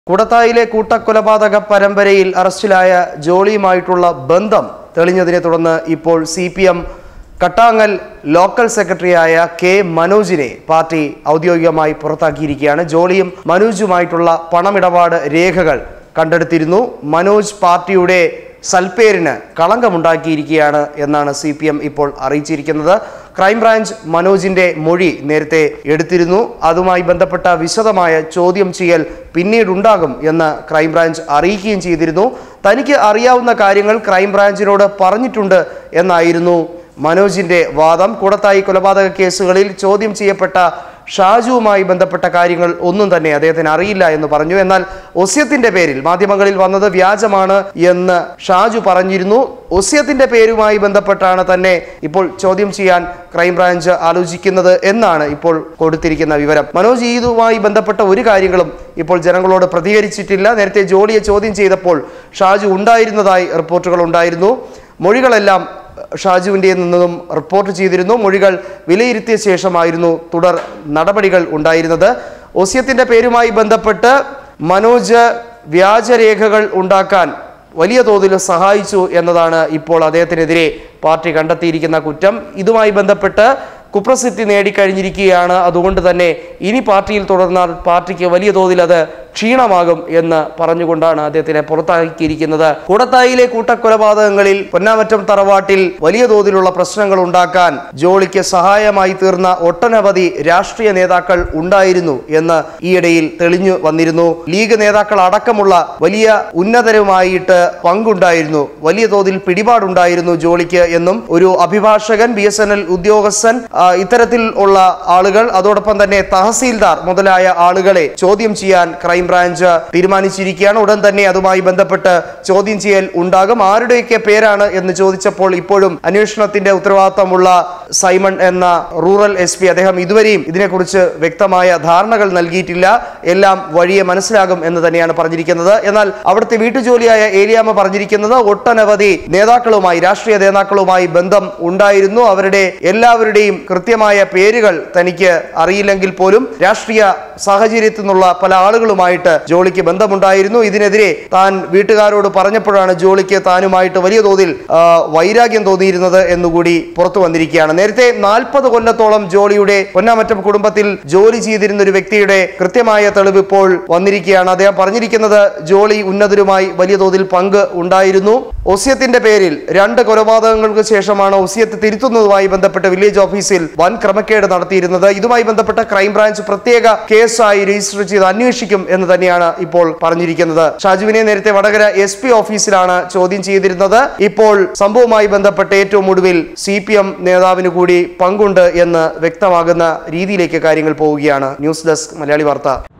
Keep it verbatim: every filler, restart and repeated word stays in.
കൂടത്തായിലെ കൂട്ടക്കൊലപാതക പരമ്പരയിൽ അറസ്റ്റിലായ ജോളിയുമായിട്ടുള്ള ബന്ധം തെളിഞ്ഞതിനെ തുടർന്ന് ഇപ്പോൾ C P M Kattangal local സെക്രട്ടറിയായ കെ മനോജിനെ പാർട്ടി ഔദ്യോഗികമായി പുറത്താക്കിയിരിക്കുകയാണ്. ജോളിയും മനോജുമായിട്ടുള്ള പണമിടപാട് രേഖകൾ കണ്ടെടുത്തിരുന്നു. മനോജ് പാർട്ടിയുടെ സൽപ്പേരിന് കളങ്കമുണ്ടാക്കിയിരിക്കുകയാണ് എന്നാണ് സി പി എം ഇപ്പോൾ അറിയിച്ചിരിക്കുന്നത്. ക്രൈംബ്രാഞ്ച് മനോജിന്റെ മൊഴി നേരത്തെ എടുത്തിരുന്നു. അതുമായി ബന്ധപ്പെട്ട വിശദമായ ചോദ്യം ചെയ്യൽ പിന്നീടുണ്ടാകും എന്ന് ക്രൈംബ്രാഞ്ച് അറിയിക്കുകയും ചെയ്തിരുന്നു. തനിക്ക് അറിയാവുന്ന കാര്യങ്ങൾ ക്രൈംബ്രാഞ്ചിനോട് പറഞ്ഞിട്ടുണ്ട് എന്നായിരുന്നു മനോജിന്റെ വാദം. കൂടത്തായി കൊലപാതക കേസുകളിൽ ചോദ്യം ചെയ്യപ്പെട്ട ഷാജുവുമായി ബന്ധപ്പെട്ട കാര്യങ്ങൾ ഒന്നും തന്നെ അദ്ദേഹത്തിന് അറിയില്ല എന്ന് പറഞ്ഞു. എന്നാൽ ഒസ്യത്തിന്റെ പേരിൽ മാധ്യമങ്ങളിൽ വന്നത് വ്യാജമാണ് എന്ന് ഷാജു പറഞ്ഞിരുന്നു. ഒസ്യത്തിന്റെ പേരുമായി ബന്ധപ്പെട്ടാണ് തന്നെ ഇപ്പോൾ ചോദ്യം ചെയ്യാൻ ക്രൈംബ്രാഞ്ച് ആലോചിക്കുന്നത് എന്നാണ് ഇപ്പോൾ കൊടുത്തിരിക്കുന്ന വിവരം. മനോജ് ഇതുമായി ബന്ധപ്പെട്ട ഒരു കാര്യങ്ങളും ഇപ്പോൾ ജനങ്ങളോട് പ്രതികരിച്ചിട്ടില്ല. നേരത്തെ ജോളിയെ ചോദ്യം ചെയ്തപ്പോൾ ഷാജു ഉണ്ടായിരുന്നതായി റിപ്പോർട്ടുകൾ ഉണ്ടായിരുന്നു. മൊഴികളെല്ലാം ഷാജുവിൻ്റെ നിന്നും റിപ്പോർട്ട് ചെയ്തിരുന്നു. മൊഴികൾ വിലയിരുത്തിയ ശേഷമായിരുന്നു തുടർ നടപടികൾ ഉണ്ടായിരുന്നത്. ഒസ്യത്തിൻ്റെ പേരുമായി ബന്ധപ്പെട്ട് മനോജ് വ്യാജരേഖകൾ ഉണ്ടാക്കാൻ വലിയ തോതിൽ സഹായിച്ചു എന്നതാണ് ഇപ്പോൾ അദ്ദേഹത്തിനെതിരെ പാർട്ടി കണ്ടെത്തിയിരിക്കുന്ന കുറ്റം. ഇതുമായി ബന്ധപ്പെട്ട് കുപ്രസിദ്ധി നേടിക്കഴിഞ്ഞിരിക്കുകയാണ്. അതുകൊണ്ട് തന്നെ ഇനി പാർട്ടിയിൽ തുടർന്നാൽ പാർട്ടിക്ക് വലിയ തോതിൽ അത് ക്ഷീണമാകും എന്ന് പറഞ്ഞുകൊണ്ടാണ് അദ്ദേഹത്തിനെ പുറത്താക്കിയിരിക്കുന്നത്. കൂടത്തായിലെ കൂട്ടക്കൊലപാതകങ്ങളിൽ പൊന്നാമറ്റം തറവാട്ടിൽ വലിയ തോതിലുള്ള പ്രശ്നങ്ങൾ ഉണ്ടാക്കാൻ ജോളിക്ക് സഹായമായി തീർന്ന ഒട്ടനവധി രാഷ്ട്രീയ നേതാക്കൾ ഉണ്ടായിരുന്നു എന്ന് ഈയിടയിൽ തെളിഞ്ഞു വന്നിരുന്നു. ലീഗ് നേതാക്കൾ അടക്കമുള്ള വലിയ ഉന്നതരുമായിട്ട് പങ്കുണ്ടായിരുന്നു. വലിയ തോതിൽ പിടിപാടുണ്ടായിരുന്നു ജോളിക്ക് എന്നും ഒരു അഭിഭാഷകൻ, ബി എസ് എൻ എൽ ഉദ്യോഗസ്ഥൻ, ഇത്തരത്തിൽ ഉള്ള ആളുകൾ, അതോടൊപ്പം തന്നെ തഹസീൽദാർ മുതലായ ആളുകളെ ചോദ്യം ചെയ്യാൻ ക്രൈംബ്രാഞ്ച് തീരുമാനിച്ചിരിക്കുകയാണ്. ഉടൻ തന്നെ അതുമായി ബന്ധപ്പെട്ട് ചോദ്യം ചെയ്യൽ ഉണ്ടാകും. ആരുടെയൊക്കെ പേരാണ് എന്ന് ചോദിച്ചപ്പോൾ ഇപ്പോഴും അന്വേഷണത്തിന്റെ ഉത്തരവാദിത്തമുള്ള സൈമൺ എന്ന റൂറൽ എസ് പി അദ്ദേഹം ഇതുവരെയും ഇതിനെക്കുറിച്ച് വ്യക്തമായ ധാരണകൾ നൽകിയിട്ടില്ല. എല്ലാം വഴിയെ മനസ്സിലാകും എന്ന് തന്നെയാണ് പറഞ്ഞിരിക്കുന്നത്. എന്നാൽ അവിടുത്തെ വീട്ടുജോലിയായ ഏലിയാമ്മ പറഞ്ഞിരിക്കുന്നത് ഒട്ടനവധി നേതാക്കളുമായി, രാഷ്ട്രീയ നേതാക്കളുമായി ബന്ധം ഉണ്ടായിരുന്നു. അവരുടെ എല്ലാവരുടെയും കൃത്യമായ പേരുകൾ തനിക്ക് അറിയില്ലെങ്കിൽ പോലും രാഷ്ട്രീയ സാഹചര്യത്തിൽ നിന്നുള്ള പല ആളുകളുമായിട്ട് ജോളിക്ക് ബന്ധമുണ്ടായിരുന്നു. ഇതിനെതിരെ താൻ വീട്ടുകാരോട് പറഞ്ഞപ്പോഴാണ് ജോളിക്ക് താനുമായിട്ട് വലിയ തോതിൽ വൈരാഗ്യം തോന്നിയിരുന്നത് എന്നുകൂടി പുറത്തു വന്നിരിക്കുകയാണ്. നേരത്തെ നാൽപ്പത് കൊല്ലത്തോളം ജോളിയുടെ പൊന്നാമറ്റം കുടുംബത്തിൽ ജോലി ചെയ്തിരുന്ന ഒരു വ്യക്തിയുടെ കൃത്യമായ തെളിവ് ഇപ്പോൾ വന്നിരിക്കുകയാണ്. അദ്ദേഹം പറഞ്ഞിരിക്കുന്നത് ജോളി ഉന്നതരുമായി വലിയ തോതിൽ പങ്ക് ഉണ്ടായിരുന്നു. ഒസ്യത്തിന്റെ പേരിൽ രണ്ട് കൊലപാതകങ്ങൾക്ക് ശേഷമാണ് ഒസ്യത്ത് തിരുത്തുന്നതുമായി ബന്ധപ്പെട്ട് വില്ലേജ് ഓഫീസിൽ വൻ ക്രമക്കേട് നടത്തിയിരുന്നത്. ഇതുമായി ബന്ധപ്പെട്ട ക്രൈംബ്രാഞ്ച് പ്രത്യേക കേസായി രജിസ്റ്റർ ചെയ്ത് അന്വേഷിക്കും എന്ന് തന്നെയാണ് ഇപ്പോൾ പറഞ്ഞിരിക്കുന്നത്. ഷാജുവിനെ നേരത്തെ വടകര എസ് പി ഓഫീസിലാണ് ചോദ്യം ചെയ്തിരുന്നത്. ഇപ്പോൾ സംഭവവുമായി ബന്ധപ്പെട്ട് ഏറ്റവും ഒടുവിൽ സി പി എം നേതാവിന് കൂടി പങ്കുണ്ട് എന്ന് വ്യക്തമാകുന്ന രീതിയിലേക്ക് കാര്യങ്ങൾ പോവുകയാണ്. ന്യൂസ് ഡെസ്ക് മലയാളി വാർത്ത.